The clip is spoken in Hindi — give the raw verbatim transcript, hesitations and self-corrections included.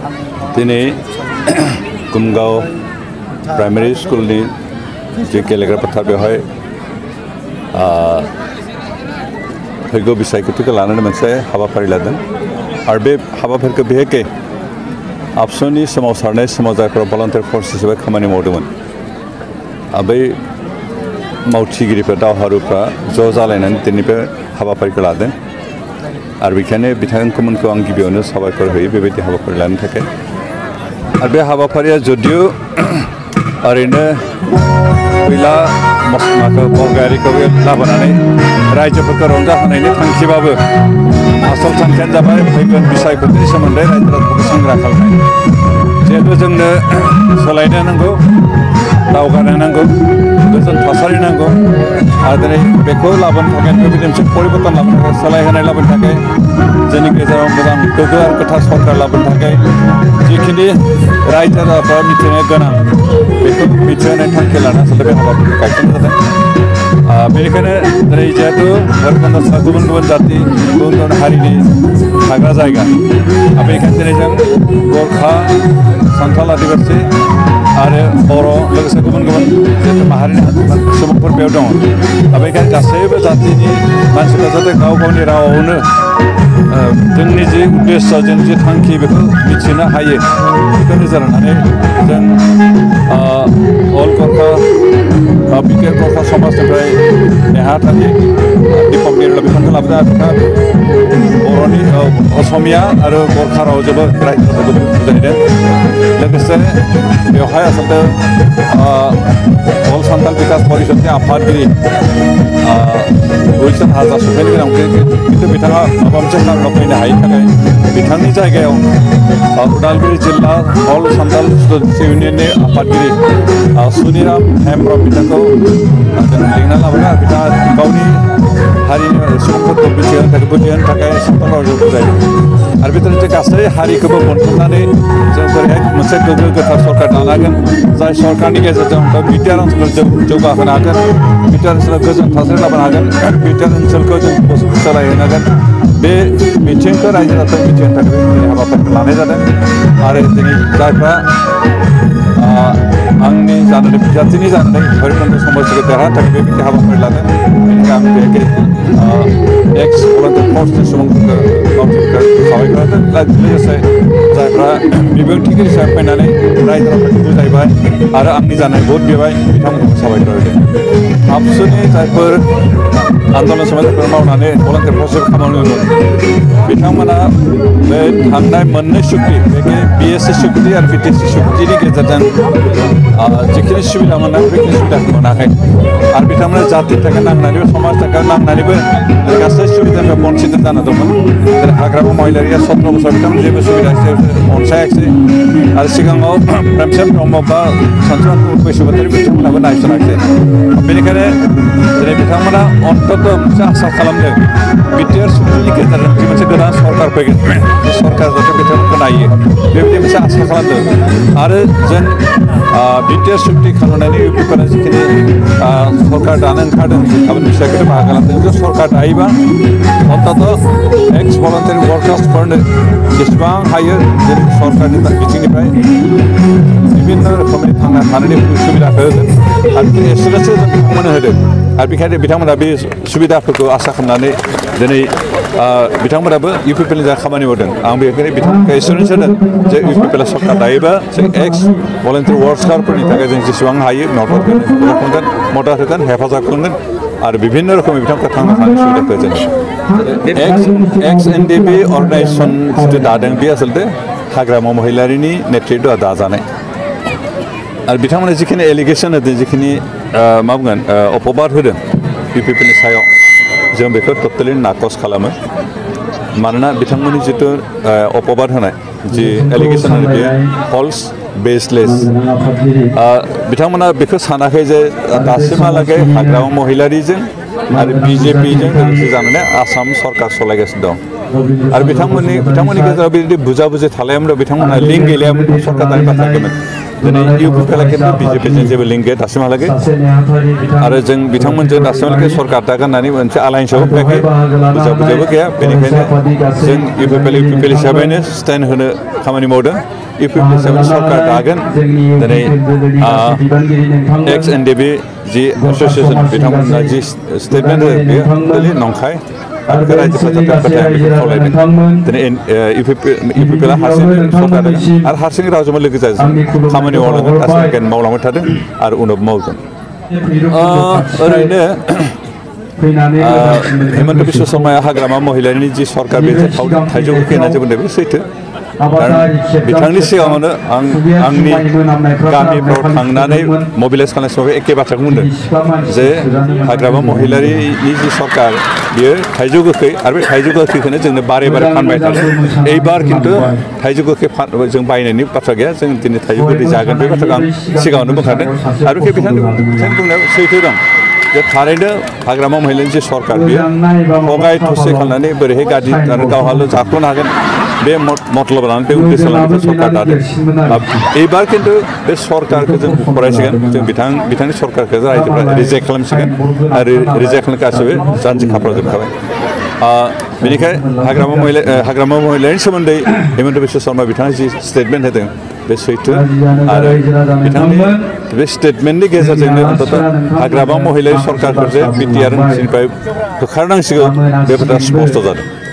दिनै कुमगाव प्राइमारि स्कुलनि जे गेलेग्रा फोथार बेवहाय फैगौ बिसायख'थिखौ लानानै मोनसे हाबाफारि लादों आरो बे हाबाफारिखौ बेहेके आबसुनि सोमावसारनाय समाव जायफोरा भलान्टियार फर्स हिसाबै खामानि मावदोंमोन बै मावथिगिरिफोर दावहारुफ्रा ज' जालायनानै दिनै बे हाबाफारिखौ लादों आरो बेखायनो बिथांमोनखौ आं गिबियावनो साबायखर होयो बेबायदि हाबाफारि लानो थाखाय आरो बे हाबाफारिया जुदियो ओरैनो फैला माखौ बलगारिखौ लाबोनानै रायजोफोरखौ रंजाहोनायनि थांखिबाबो आसल थांखियानो जाबाय फैगोन बिसायख'थिनि सोमोन्दै रायजोफोरखौ सांग्रां खालामनाय जिहेतु जोंनो सोलायनो नांगौ दावगानो नांगौ गोजोन थासारि नांगौ आरो दिनै बेखौ लाबोनो थाखाय बेबायदि मोनसे परिबर्तन लाबोनो थाखाय सोलायहोनाय लाबोनो थाखाय जोंनि गेजेराव मोजां गोग्गो आरो गोथार सरकार लाबोनो थाखाय जिखिनि रायजो राजाफ्रा मिथिनो गोनां बेखौ मिथिहोनाय थांखि लाना आसलते बे हाबाफारिखौ गायसननाय जादों बेनिखायनो दिनै जिहेतु भैरबकुन्द'आ गुबुन गुबुन जाति गुबुन गुबुन हारिनि थाग्रा जायगा बेनिखायनो दिनै जों गोरखा सान्थाल आदिबासि आरो बर' लोगोसे गुबुन गुबुन जिहेतु माहारिनि सुबुंफोर बेयाव दङ बेनिखायनो गासैबो जातिनि मानसिफ्रा जाहाथे गाव गावनि रावआवनो जोंनि जि उद्देश्य जों जि थांखि बेखौ मिथिनो हायो बेखौ नोजोर होनानै जों अल गोरखा बिटिआर गोरखा समाजनिफ्राय नेहाथारि दीपक बिरला बिथांखौ लाबोदों बिथाङा बर'नि असमिया आरो गोरखा रावजोंबो रायजोफोरखौ बुजायदों लोगोसे बेवहाय आसलते अल सान्थाल बिकास परिषदनि आफादगिरि दुइसन हाजार सफैनो गोनां खिन्थु बिथाङा माबा मोनसे खारनाव फैनो हायिनि थाखाय बिथांनि जायगायाव उदालगुरि जिल्ला अल सान्थाल स्टुडेन्टस इउनियननि आफादगिरि सुनिराम हेम्ब्रम बिथांखौ लिंना लाबोदों आरो बिथाङा गावनि हारिनि सुबुंफोरखौ मिथिहोनो थाखाय बुजिहोनो थाखाय सान्थाल रावजों बुजायदों आरो बिदिनो गासै हारिखौबो मोनथुमनानै जों बोरैहाय मोनसे गोग्गो गोथार सरकार दानो हागोन जाय सरकारनि गेजेरजों बिटिआर ओनसोलखौ जौगाहोनो हागोन बिटिआर ओनसोलाव गोजोन थासारि लाबोनो हागोन बिटिआर ओनसोलखौ जों सोलायहोनो हागोन बे मिथिंखौ रायजो राजाखौ मिथिहोनो थाखाय दिनै हाबाफारिखौ लानाय जादों आरो दिनै जायफ्रा आंनि जानानै बिजाथिनि जानानै भैरबकुन्द समाजखौ देरहानो थाखाय बेबायदि हाबाफारि लादों बेनिखायनो आं बेहाय एक्स भलान्टियार फर्सनि सुबुंफोरखौ गावसोरखौ साबायखर होदों लोगोसे जायफ्रा बिबुंथिगिरि हिसाबै फैनानै रायजो राजाफोरखौ बुजायबाय आरो आंनि जानाय भट बिबाय बिथांमोनखौ साबायखर होदों आबसुनि जायफोर आन्दलन समाजफोर मावनानै भलान्टियार फर्सआव खामानि मावदों बिथांमोना बे थांनाय मोननै सुक्ति बेखि बिएससि सुक्ति आरो बिटिसि सुक्तिनि गेजेरजों जिखिनि सुबिदा मोननांगौ बेखिनि सुबिदाखौ मोनाखै आरो बिथांमोना जातिनि थाखाय नांनानैबो समाजनि थाखाय नांनानैबो गासै सुबिदानिफ्राय बन्सित जाना दंमोन जेरै हाग्रामा महिलारिया सत्र बोसोर बिथांमोन जेबो सुबिदा अनसायाखिसै आरो सिगाङाव प्रेमचन्द ब्रह्म बा सानसुमा बैसुमतारी बिथांमोनाबो नायसनाखिसै बेनिखायनो दिनै बिथांमोना अन्तत मोनसे आसा खालामदों बिटिआर सुक्तिनि गेजेरजों जि मोनसे गोदान सरकार फैगोन बे सरकार जाहाथे बिथांमोनखौ नायो बेबायदि मोनसे आसा खालामदों आरो जों बिटिआर सुक्ति खालामनायनि इउपिफोरा जिखिनि सरकार दानो ओंखारदों गाबोन बिसायख'थियाव बाहागो लादों बे सरकार दायोबा अन्तत एक्स भलान्टियार वार्कार्सफोरनो जेसेबां हायो जों सरकारनि बिथिंनिफ्राय बिभिन्न रोखोमनि थांना थानायनि सुबिदाखौ होगोन आरो बिदिनो एसेल'सो जों बिथांमोननो होदों आरो बेखायनो बिथांमोना बे सुबिदाफोरखौ आसा खालामनानै दिनै बिथांमोनाबो इउपिपिएलनि जा खामानि मावदों आं बेखायनो बिथांमोनखौ एसुरेन्स होदों जे इउपिपिएलआ सरकार दायोबा जों एक्स भलान्टियार वार्कार्सफोरनि थाखाय जों जेसेबां हायो मदद होगोन मदद होगोन हेफाजाब खालामगोन आरो बिभिन्न रोखोमै बिथांमोनखौ थांना थानायनि सुबिदाखौ जों X X N D B organisation जिथु दादों बे आसलते हाग्रामा महिलारिनि नेतृत्वआ दाजानाय आरो बिथांमोना जिखिनि एलिगेसन होदों जिखिनि मा बुंगोन अपबाद होदों इउपिपिएलनि सायाव जों बेखौ टटेलि नाकस खालामो मानोना बिथांमोननि जिथु अपबाद होनाय जि एलिगेसन होनाय बेयो फल्स बेसलेस बिथांमोना बेखौ सानाखै जे दासिमहालागै हाग्रामा महिलारिजों आरो बिजेपिजों लोगोसे जानानै आसाम सरकार सालायगासिनो दं आरो बिथांमोननि बिथांमोननि गेजेराव बिदि बुजा बुजि थालायामोन बिथांमोनहा लिंक गैलायामोन सरकार दानि बाथ्राखौमोन दिनै इउ पि पि एल खिन्थु बिजेपिजों जेबो लिंक गैया दासिमहालागै आरो जों बिथांमोनजों दासिमहालागै सरकार दागोन होननानै मोनसे आलायन्सआवबो फैयाखै बुजा बुजाबो गैया बेनिखायनो जों इउ पि पि एल इउ पि पि एल हिसाबैनो स्टेन्ड होनो खामानि मावदों इउ पि पि एल हिसाबै सरकार दागोन दिनै एक्स एन डि बि जि एस'सियेसन बिथांमोनहा जि स्टेटमेन्ट होदों बेयो टटेलि नंखाय आरो बेखौ रायजोफोरा जाहाथे फोथाया बेखौ खावलायदों दिनै इउ पि पि एल आ हारसिं सरकार आरो हारसिं रावजोंबो लोगो जाजों खामानि मावलांगोन दासिम मावलांबाय थादों आरो उनाव मावगोन ओरैनो हेमन्त बिश्व शर्माया हाग्रामा महिलारिनि जि सरकार बे थाइजौ गोखै होनना बुंदों बे सैथो बिथांनि सिगाङावनो आं आंनि गामिफ्राव थांनानै मबिलाइज खालामनाय समाव एखे बाथ्राखौ बुंदों जे हाग्रामा महिलारिनि जि सरकार बियो थाइजौ गोखै आरो बे थाइजौ गोखैखौनो जोंनो बारे बारे फानबाय थादों एइबार खिन्थु थाइजौ गोखै जों बायनायनि बाथ्रा गैया जों दिनै थाइजौ गोदै जागोन बे बाथ्राखौ आं सिगाङावनो बुंखादों आरो बे बिथांनि बिथांनि बुंनायाव सैथो दं जे थारैनो हाग्रामा महिलानि जि सरकार बियो थगाय थसि खालामनानै बोरैहाय गाज्रि आरो गावहाल' जाख्ल'नो हागोन बे मतलब लानानै बे उद्देश्य लानानै सरकार दादों एबार खिन्थु बे सरकारखौ जों फरायसिगोन जों बिथां बिथांनि सरकारखौ रायजोफ्रा रिजेक्ट खालामसिगोन आरो रिजेक्ट खालामनो गासैबो जानजि खाफ्राजोबखाबाय बेनिखाय हाग्रामा महिला हाग्रामा महिलानि सोमोन्दै हेमन्त बिश्व शर्मा बिथाङा जि स्टेटमेन्ट होदों बे सैथो आरो बिथांनि बे स्टेटमेन्टनि गेजेरजोंनो अन्तत हाग्रामा महिलारि सरकारखौ जे बि टि आर निफ्राय होखारनांसिगौ बे बाथ्राया स्पष्ट जादों